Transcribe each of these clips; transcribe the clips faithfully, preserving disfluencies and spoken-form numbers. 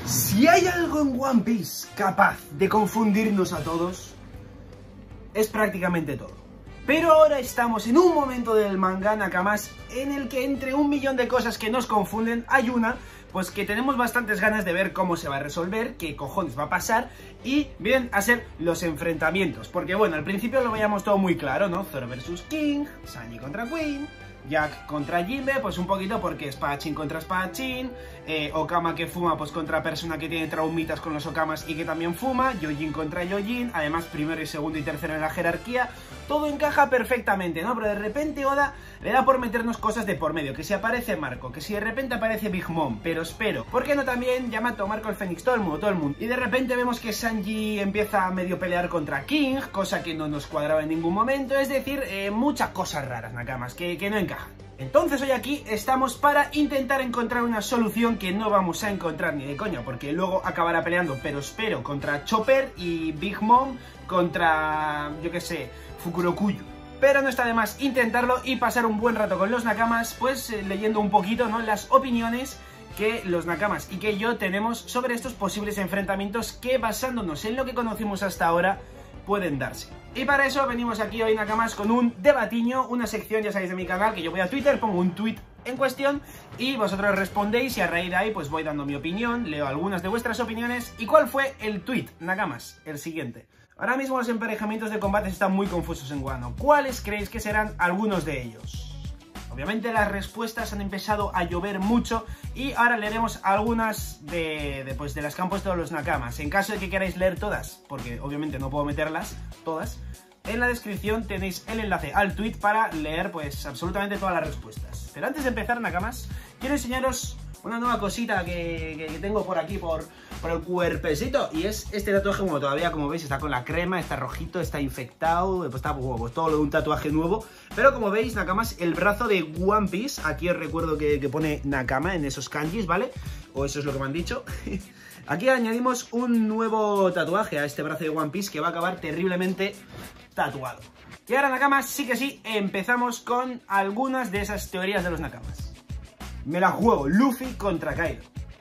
Si hay algo en One Piece capaz de confundirnos a todos, es prácticamente todo. Pero ahora estamos en un momento del manga, Nakamas, en el que entre un millón de cosas que nos confunden, hay una, pues que tenemos bastantes ganas de ver cómo se va a resolver, qué cojones va a pasar, y vienen a ser los enfrentamientos. Porque bueno, al principio lo veíamos todo muy claro, ¿no? Zoro versus King, Sanji contra Queen, Jack contra Jinbe, pues un poquito porque espadachín contra espadachín, eh, Okama que fuma pues contra persona que tiene traumitas con los Okamas y que también fuma, Yojin contra Yojin, además primero y segundo y tercero en la jerarquía, todo encaja perfectamente, ¿no? Pero de repente Oda le da por meternos cosas de por medio, que si aparece Marco, que si de repente aparece Big Mom, pero espero, ¿por qué no también Yamato, Marco el Fénix, todo el mundo, todo el mundo? Y de repente vemos que Sanji empieza a medio pelear contra King, cosa que no nos cuadraba en ningún momento, es decir, eh, muchas cosas raras, Nakamas, que, que no encajan. Entonces hoy aquí estamos para intentar encontrar una solución que no vamos a encontrar ni de coña, porque luego acabará peleando, pero espero, contra Chopper y Big Mom contra, yo qué sé, Fukurokuyo. Pero no está de más intentarlo y pasar un buen rato con los Nakamas, pues eh, leyendo un poquito, ¿no?, las opiniones que los Nakamas y que yo tenemos sobre estos posibles enfrentamientos que, basándonos en lo que conocimos hasta ahora, pueden darse. Y para eso venimos aquí hoy, Nakamas, con un debatiño, una sección, ya sabéis, de mi canal, que yo voy a Twitter, pongo un tweet en cuestión y vosotros respondéis y a raíz de ahí pues voy dando mi opinión, leo algunas de vuestras opiniones. ¿Y cuál fue el tweet, Nakamas? El siguiente. Ahora mismo los emparejamientos de combates están muy confusos en Wano. ¿Cuáles creéis que serán algunos de ellos? Obviamente las respuestas han empezado a llover mucho y ahora leeremos algunas de, de, pues, de las que han puesto los Nakamas. En caso de que queráis leer todas, porque obviamente no puedo meterlas todas, en la descripción tenéis el enlace al tweet para leer pues absolutamente todas las respuestas. Pero antes de empezar, Nakamas, quiero enseñaros una nueva cosita que, que, que tengo por aquí, por, por el cuerpecito. Y es este tatuaje, como todavía, como veis, está con la crema, está rojito, está infectado, pues está pues, pues, todo lo de un tatuaje nuevo. Pero como veis, Nakamas, el brazo de One Piece, aquí os recuerdo que, que pone Nakama en esos kanjis, ¿vale? O eso es lo que me han dicho. Aquí añadimos un nuevo tatuaje a este brazo de One Piece que va a acabar terriblemente tatuado. Y ahora, Nakamas, sí que sí, empezamos con algunas de esas teorías de los Nakamas. Me la juego, Luffy contra Kaido.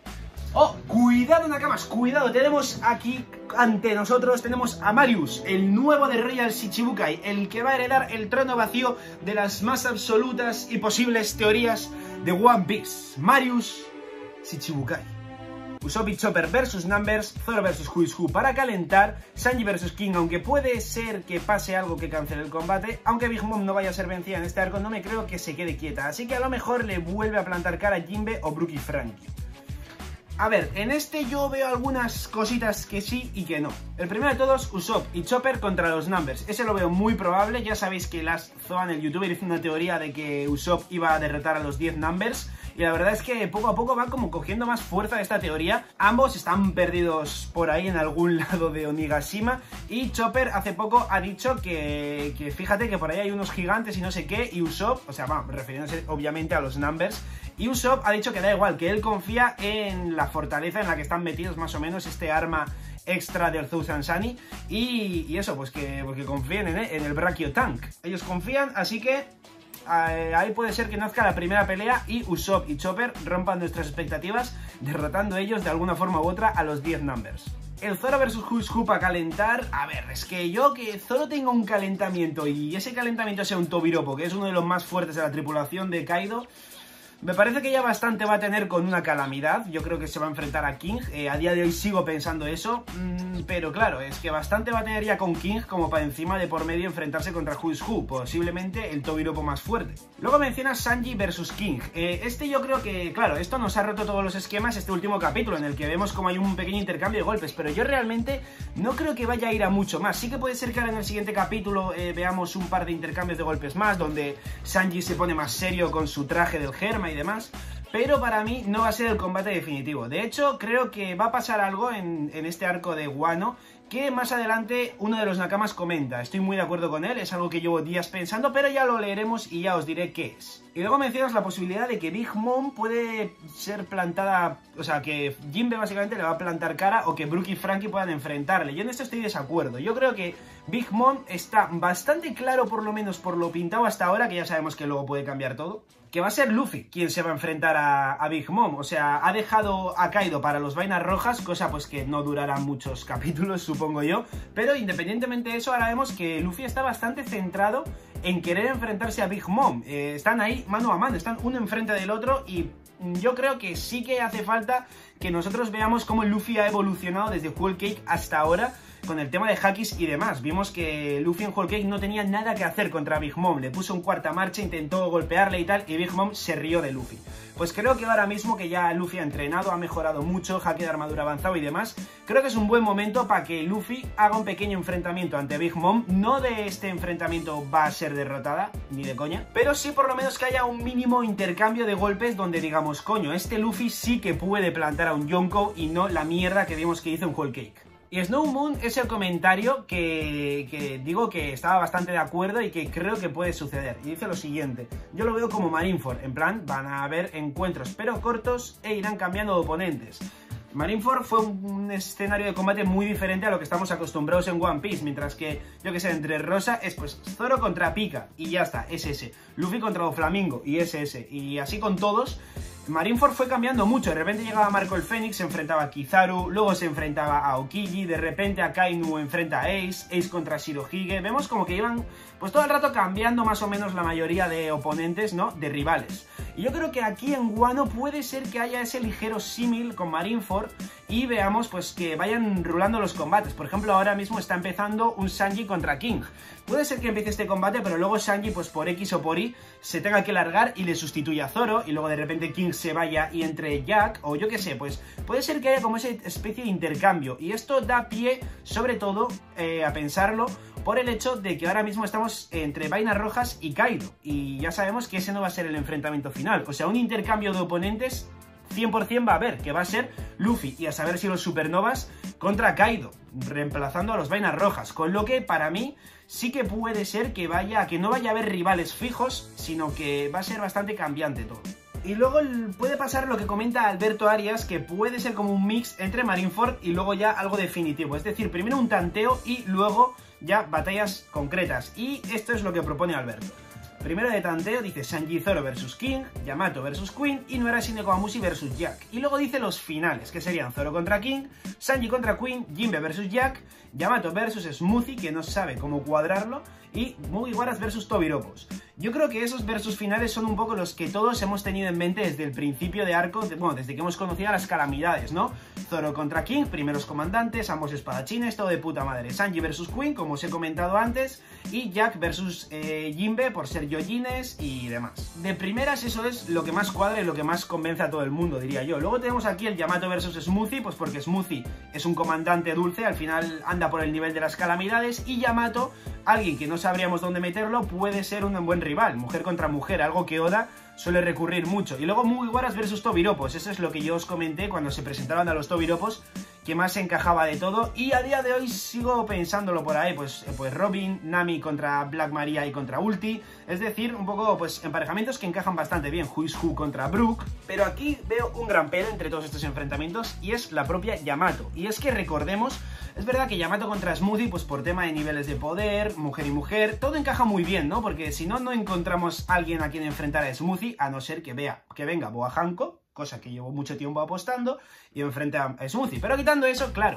¡Oh! Cuidado, Nakamas, cuidado. Tenemos aquí ante nosotros, tenemos a Marius, el nuevo de Royal Shichibukai, el que va a heredar el trono vacío de las más absolutas y posibles teorías de One Piece. Marius Shichibukai. Usopp y Chopper versus Numbers, Zoro versus Who is Who para calentar, Sanji versus King, aunque puede ser que pase algo que cancele el combate, aunque Big Mom no vaya a ser vencida en este arco, no me creo que se quede quieta, así que a lo mejor le vuelve a plantar cara a Jinbe o Brook y Frankie. A ver, en este yo veo algunas cositas que sí y que no. El primero de todos, Usopp y Chopper contra los Numbers. Ese lo veo muy probable. Ya sabéis que Last Zoan, el youtuber, hizo una teoría de que Usopp iba a derrotar a los diez Numbers. Y la verdad es que poco a poco van como cogiendo más fuerza esta teoría. Ambos están perdidos por ahí en algún lado de Onigashima. Y Chopper hace poco ha dicho que, que fíjate que por ahí hay unos gigantes y no sé qué. Y Usopp, o sea, va, refiriéndose obviamente a los Numbers. Y Usopp ha dicho que da igual, que él confía en la fortaleza en la que están metidos más o menos este arma extra del Thousand Sunny. Y, y eso, pues que, pues que confíen en, en el Brachio Tank. Ellos confían, así que ahí puede ser que nazca la primera pelea y Usopp y Chopper rompan nuestras expectativas, derrotando ellos de alguna forma u otra a los diez Numbers. El Zoro versus Who is Who para calentar, a ver, es que yo que Zoro tenga un calentamiento y ese calentamiento sea un Tobiropo, que es uno de los más fuertes de la tripulación de Kaido, me parece que ya bastante va a tener con una calamidad. Yo creo que se va a enfrentar a King. Eh, a día de hoy sigo pensando eso. Mmm, pero claro, es que bastante va a tener ya con King como para encima de por medio enfrentarse contra Who is Who. Posiblemente el Tobiropo más fuerte. Luego mencionas Sanji versus King. Eh, este yo creo que, claro, esto nos ha roto todos los esquemas este último capítulo, en el que vemos como hay un pequeño intercambio de golpes. Pero yo realmente no creo que vaya a ir a mucho más. Sí que puede ser que ahora en el siguiente capítulo eh, veamos un par de intercambios de golpes más, donde Sanji se pone más serio con su traje del Germa y demás, pero para mí no va a ser el combate definitivo. De hecho, creo que va a pasar algo en, en este arco de Wano que más adelante uno de los nakamas comenta. Estoy muy de acuerdo con él, es algo que llevo días pensando, pero ya lo leeremos y ya os diré qué es. Y luego mencionas la posibilidad de que Big Mom puede ser plantada, o sea, que Jinbe básicamente le va a plantar cara o que Brook y Franky puedan enfrentarle. Yo en esto estoy de desacuerdo. Yo creo que Big Mom está bastante claro, por lo menos por lo pintado hasta ahora, que ya sabemos que luego puede cambiar todo, que va a ser Luffy quien se va a enfrentar a, a Big Mom. O sea, ha dejado a Kaido para los vainas rojas, cosa pues que no durará muchos capítulos, supongo yo. Pero independientemente de eso, ahora vemos que Luffy está bastante centrado en querer enfrentarse a Big Mom. Eh, están ahí mano a mano, están uno enfrente del otro y yo creo que sí que hace falta que nosotros veamos cómo Luffy ha evolucionado desde Whole Cake hasta ahora con el tema de Hakis y demás. Vimos que Luffy en Whole Cake no tenía nada que hacer contra Big Mom, le puso un cuarta marcha, intentó golpearle y tal, y Big Mom se rió de Luffy. Pues creo que ahora mismo que ya Luffy ha entrenado, ha mejorado mucho, jaque de armadura avanzado y demás, creo que es un buen momento para que Luffy haga un pequeño enfrentamiento ante Big Mom. No de este enfrentamiento va a ser derrotada, ni de coña, pero sí por lo menos que haya un mínimo intercambio de golpes donde digamos, coño, este Luffy sí que puede plantar a un Yonko y no la mierda que vimos que hizo en Whole Cake. Y Snow Moon es el comentario que, que digo que estaba bastante de acuerdo y que creo que puede suceder. Y dice lo siguiente: yo lo veo como Marineford, en plan, van a haber encuentros pero cortos e irán cambiando de oponentes. Marineford fue un escenario de combate muy diferente a lo que estamos acostumbrados en One Piece, mientras que, yo que sé, entre Rosa es pues Zoro contra Pika y ya está, es ese. Luffy contra Doflamingo y es ese. Y así con todos. Marineford fue cambiando mucho, de repente llegaba Marco el Fénix, se enfrentaba a Kizaru, luego se enfrentaba a Aokiji, de repente a Kainu enfrenta a Ace, Ace contra Shirohige, vemos como que iban pues todo el rato cambiando más o menos la mayoría de oponentes, ¿no? De rivales. Y yo creo que aquí en Wano puede ser que haya ese ligero símil con Marineford y veamos pues que vayan rulando los combates. Por ejemplo, ahora mismo está empezando un Sanji contra King. Puede ser que empiece este combate, pero luego Sanji pues por X o por Y se tenga que largar y le sustituya a Zoro y luego de repente King se vaya y entre Jack, o yo que sé, pues puede ser que haya como esa especie de intercambio. Y esto da pie, sobre todo, eh, a pensarlo por el hecho de que ahora mismo estamos entre Vainas Rojas y Kaido. Y ya sabemos que ese no va a ser el enfrentamiento final. O sea, un intercambio de oponentes cien por cien va a haber, que va a ser Luffy y a saber si los Supernovas contra Kaido, reemplazando a los Vainas Rojas. Con lo que, para mí, sí que puede ser que vaya, que no vaya a haber rivales fijos, sino que va a ser bastante cambiante todo. Y luego puede pasar lo que comenta Alberto Arias, que puede ser como un mix entre Marineford y luego ya algo definitivo. Es decir, primero un tanteo y luego ya batallas concretas. Y esto es lo que propone Alberto. Primero de tanteo dice Sanji Zoro versus King, Yamato versus Queen y Noara Shinekomamushi versus Jack. Y luego dice los finales, que serían Zoro contra King, Sanji contra Queen, Jinbe versus Jack, Yamato versus Smoothie, que no sabe cómo cuadrarlo, y Mugiwaras versus Tobiropos. Yo creo que esos versus finales son un poco los que todos hemos tenido en mente desde el principio de arco, de, bueno, desde que hemos conocido a las calamidades, ¿no? Zoro contra King, primeros comandantes, ambos espadachines, todo de puta madre. Sanji versus Queen, como os he comentado antes, y Jack versus eh, Jinbe por ser Yojines y demás. De primeras eso es lo que más cuadra y lo que más convence a todo el mundo, diría yo. Luego tenemos aquí el Yamato versus Smoothie, pues porque Smoothie es un comandante dulce, al final anda por el nivel de las calamidades, y Yamato, alguien que no sabríamos dónde meterlo, puede ser un buen rival, mujer contra mujer, algo que Oda suele recurrir mucho. Y luego Mugiwaras versus Tobiropos, eso es lo que yo os comenté cuando se presentaron a los Tobiropos, que más se encajaba de todo, y a día de hoy sigo pensándolo por ahí, pues, pues Robin, Nami contra Black Maria y contra Ulti, es decir, un poco pues emparejamientos que encajan bastante bien, Who is Who contra Brook, pero aquí veo un gran pero entre todos estos enfrentamientos y es la propia Yamato, y es que recordemos, es verdad que Yamato contra Smoothie, pues por tema de niveles de poder, mujer y mujer, todo encaja muy bien, ¿no? Porque si no, no encontramos a alguien a quien enfrentar a Smoothie, a no ser que vea, que venga Boa Hancock, cosa que llevo mucho tiempo apostando, y enfrente a Smoothie. Pero quitando eso, claro,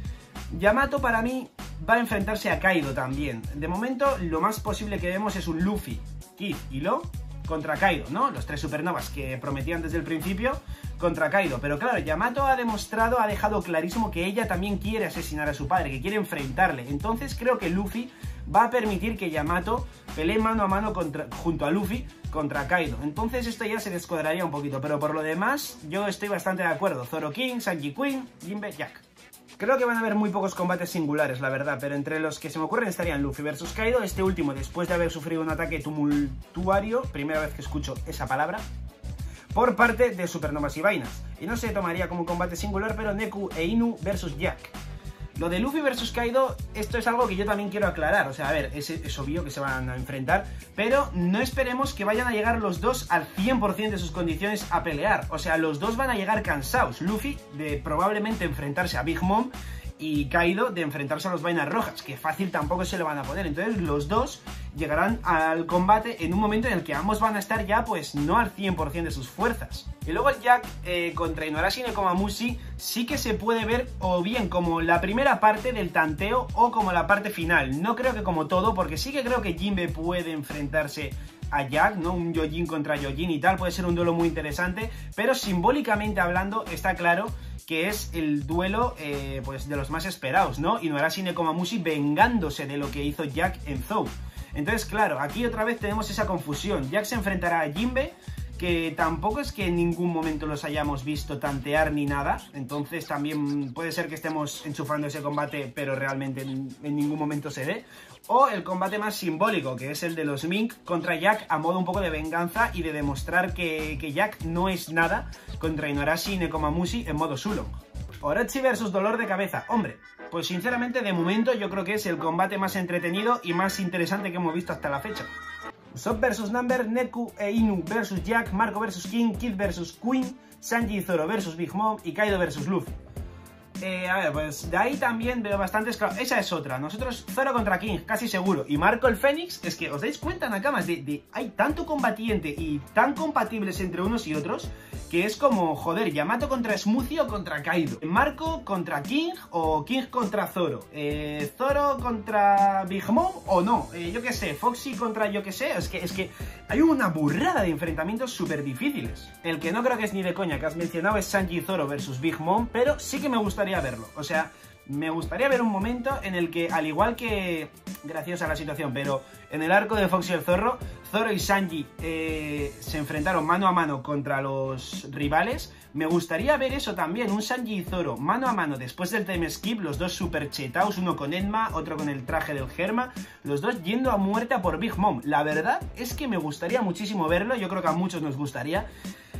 Yamato para mí va a enfrentarse a Kaido también. De momento, lo más posible que vemos es un Luffy, Kid y Law contra Kaido, ¿no? Los tres supernovas que prometían desde el principio contra Kaido. Pero claro, Yamato ha demostrado, ha dejado clarísimo que ella también quiere asesinar a su padre, que quiere enfrentarle. Entonces creo que Luffy va a permitir que Yamato pelee mano a mano contra, junto a Luffy contra Kaido. Entonces esto ya se descuadraría un poquito, pero por lo demás yo estoy bastante de acuerdo. Zoro King, Sanji Queen, Jinbe Jack. Creo que van a haber muy pocos combates singulares, la verdad, pero entre los que se me ocurren estarían Luffy versus Kaido, este último después de haber sufrido un ataque tumultuario, primera vez que escucho esa palabra, por parte de Supernovas y Vainas. Y no se tomaría como un combate singular, pero Neku e Inu versus Jack. Lo de Luffy versus Kaido, esto es algo que yo también quiero aclarar. O sea, a ver, es, es obvio que se van a enfrentar, pero no esperemos que vayan a llegar los dos al cien por cien de sus condiciones a pelear. O sea, los dos van a llegar cansados. Luffy de probablemente enfrentarse a Big Mom y Kaido de enfrentarse a los Vainas Rojas, que fácil tampoco se lo van a poner. Entonces los dos llegarán al combate en un momento en el que ambos van a estar ya pues no al cien por cien de sus fuerzas. Y luego el Jack eh, contra Inuarashi Nekomamushi sí que se puede ver o bien como la primera parte del tanteo o como la parte final. No creo que como todo, porque sí que creo que Jinbe puede enfrentarse a Jack, ¿no? Un Yojin contra Yojin y tal, puede ser un duelo muy interesante, pero simbólicamente hablando está claro que es el duelo eh, pues de los más esperados, ¿no? Inuarashi Nekomamushi vengándose de lo que hizo Jack en Zou. Entonces, claro, aquí otra vez tenemos esa confusión. Jack se enfrentará a Jinbe, que tampoco es que en ningún momento los hayamos visto tantear ni nada, entonces también puede ser que estemos enchufando ese combate, pero realmente en, en ningún momento se dé. O el combate más simbólico, que es el de los Mink contra Jack a modo un poco de venganza y de demostrar que, que Jack no es nada contra Inuarashi Nekomamushi en modo Sulong. Orochi versus Dolor de Cabeza. Hombre, pues sinceramente de momento yo creo que es el combate más entretenido y más interesante que hemos visto hasta la fecha. Usopp versus Number, Neku e Inu versus Jack, Marco versus King, Kid versus Queen, Sanji y Zoro versus Big Mom y Kaido versus Luffy. Eh, a ver, pues de ahí también veo bastantes... Esa es otra. Nosotros Zoro contra King, casi seguro. Y Marco el Fénix, es que os dais cuenta, Nakamas, de, de hay tanto combatiente y tan compatibles entre unos y otros que es como, joder, Yamato contra Smoothie o contra Kaido, Marco contra King o King contra Zoro, eh, Zoro contra Big Mom o no, eh, yo qué sé, Foxy contra yo qué sé, es que, es que hay una burrada de enfrentamientos súper difíciles. El que no creo que es ni de coña que has mencionado es Sanji y Zoro versus Big Mom, pero sí que me gustaría verlo, o sea... Me gustaría ver un momento en el que, al igual que... Graciosa la situación, pero en el arco de Fox y el Zorro, Zoro y Sanji eh, se enfrentaron mano a mano contra los rivales. Me gustaría ver eso también, un Sanji y Zoro mano a mano después del time skip, los dos super chetaos, uno con Enma, otro con el traje del Germa, los dos yendo a muerte a por Big Mom. La verdad es que me gustaría muchísimo verlo, yo creo que a muchos nos gustaría,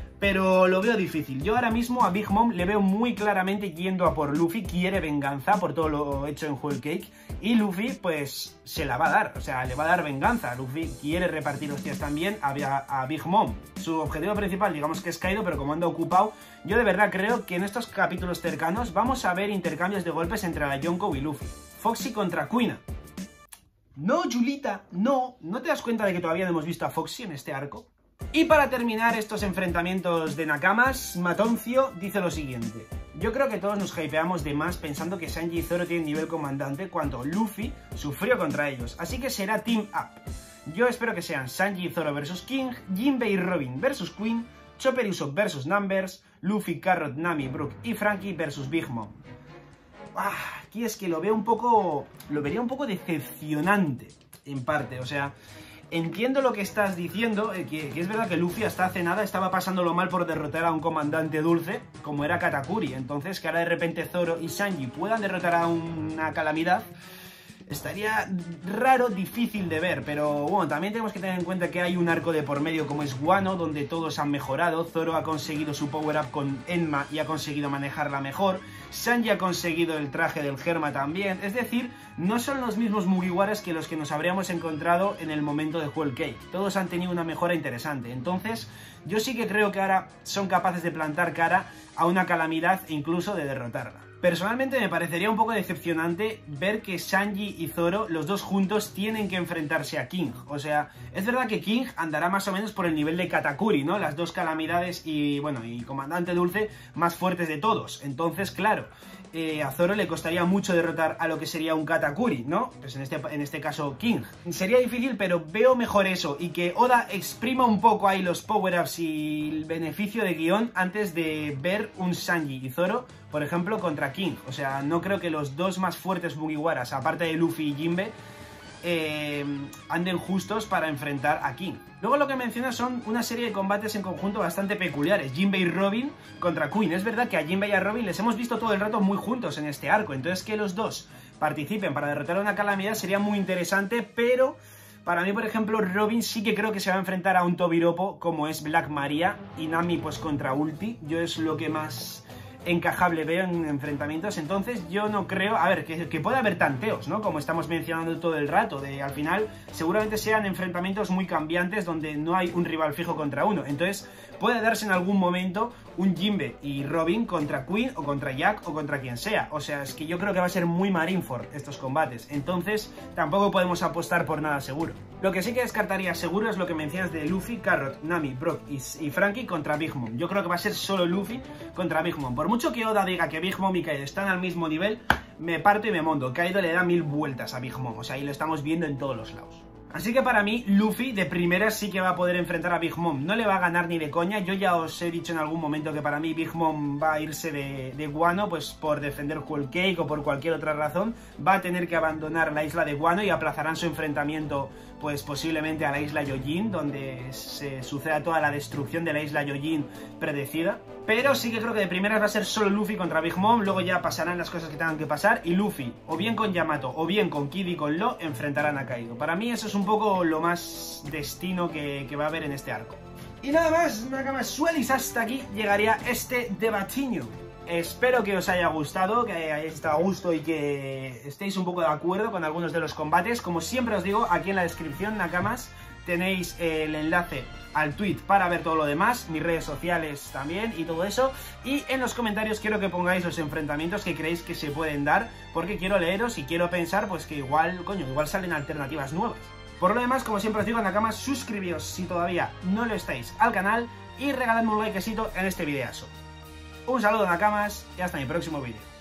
pero lo veo difícil. Yo ahora mismo a Big Mom le veo muy claramente yendo a por Luffy, quiere venganza por todo lo hecho en Whole Cake, y Luffy pues se la va a dar, o sea, le va a dar venganza. Luffy quiere repartir hostias también a, a, a Big Mom. Su objetivo principal digamos que es Kaido, pero como anda ocupado, yo de verdad creo que en estos capítulos cercanos vamos a ver intercambios de golpes entre la Yonko y Luffy. Foxy contra Kuina. No, Julita, no, ¿no te das cuenta de que todavía no hemos visto a Foxy en este arco? Y para terminar estos enfrentamientos de Nakamas, Matoncio dice lo siguiente: yo creo que todos nos hypeamos de más pensando que Sanji y Zoro tienen nivel comandante cuando Luffy sufrió contra ellos, así que será Team Up. Yo espero que sean Sanji y Zoro versus King, Jinbe y Robin versus Queen, Chopper y Usopp versus Numbers, Luffy, Carrot, Nami, Brook y Frankie versus Big Mom. Ah, aquí es que lo veo un poco... lo vería un poco decepcionante, en parte, o sea... Entiendo lo que estás diciendo, eh, que, que es verdad que Luffy hasta hace nada estaba pasándolo mal por derrotar a un comandante dulce, como era Katakuri. Entonces que ahora de repente Zoro y Sanji puedan derrotar a una calamidad, estaría raro, difícil de ver. Pero bueno, también tenemos que tener en cuenta que hay un arco de por medio como es Wano, donde todos han mejorado. Zoro ha conseguido su power up con Enma y ha conseguido manejarla mejor. Sanji ha conseguido el traje del Germa también. Es decir, no son los mismos Mugiwaras que los que nos habríamos encontrado en el momento de Whole Cake. Todos han tenido una mejora interesante. Entonces, yo sí que creo que ahora son capaces de plantar cara a una calamidad e incluso de derrotarla. Personalmente me parecería un poco decepcionante ver que Sanji y Zoro, los dos juntos, tienen que enfrentarse a King. O sea, es verdad que King andará más o menos por el nivel de Katakuri, ¿no? Las dos calamidades y, bueno, y Comandante Dulce más fuertes de todos. Entonces, claro, eh, a Zoro le costaría mucho derrotar a lo que sería un Katakuri, ¿no? Pues en este, en este caso King. Sería difícil, pero veo mejor eso, y que Oda exprima un poco ahí los power-ups y el beneficio de guión antes de ver un Sanji y Zoro, por ejemplo, contra King. O sea, no creo que los dos más fuertes Mugiwaras, aparte de Luffy y Jinbe, eh, anden justos para enfrentar a King. Luego lo que mencionas son una serie de combates en conjunto bastante peculiares. Jinbe y Robin contra Queen. Es verdad que a Jinbe y a Robin les hemos visto todo el rato muy juntos en este arco, entonces que los dos participen para derrotar a una calamidad sería muy interesante, pero... para mí, por ejemplo, Robin sí que creo que se va a enfrentar a un Tobiropo como es Black Maria, y Nami pues contra Ulti. Yo es lo que más encajable veo en enfrentamientos. Entonces yo no creo, a ver, que, que puede haber tanteos, ¿no? Como estamos mencionando todo el rato, de al final seguramente sean enfrentamientos muy cambiantes donde no hay un rival fijo contra uno. Entonces puede darse en algún momento un Jinbe y Robin contra Queen o contra Jack o contra quien sea. O sea, es que yo creo que va a ser muy Marineford estos combates. Entonces tampoco podemos apostar por nada seguro. Lo que sí que descartaría seguro es lo que mencionas de Luffy, Carrot, Nami, Brock y, y Franky contra Big Mom. Yo creo que va a ser solo Luffy contra Big Mom. Por mucho que Oda diga que Big Mom y Kaido están al mismo nivel, me parto y me monto. Kaido le da mil vueltas a Big Mom, o sea, y lo estamos viendo en todos los lados. Así que para mí, Luffy de primera sí que va a poder enfrentar a Big Mom. No le va a ganar ni de coña. Yo ya os he dicho en algún momento que para mí Big Mom va a irse de, de Wano, pues por defender Whole Cake o por cualquier otra razón. Va a tener que abandonar la isla de Wano y aplazarán su enfrentamiento, pues posiblemente a la isla Yojin, donde se suceda toda la destrucción de la isla Yojin predecida. Pero sí que creo que de primeras va a ser solo Luffy contra Big Mom, luego ya pasarán las cosas que tengan que pasar y Luffy, o bien con Yamato, o bien con Kid y con Law, enfrentarán a Kaido. Para mí eso es un poco lo más destino que, que va a haber en este arco. Y nada más, Nakamas Suelis, hasta aquí llegaría este debatiño. Espero que os haya gustado, que hayáis estado a gusto y que estéis un poco de acuerdo con algunos de los combates. Como siempre os digo, aquí en la descripción, Nakamas, tenéis el enlace al tweet para ver todo lo demás, mis redes sociales también y todo eso. Y en los comentarios quiero que pongáis los enfrentamientos que creéis que se pueden dar, porque quiero leeros y quiero pensar pues que igual, coño, igual salen alternativas nuevas. Por lo demás, como siempre os digo, Nakamas, suscribíos si todavía no lo estáis al canal y regaladme un likecito en este videazo. Un saludo, Nakamas, y hasta mi próximo vídeo.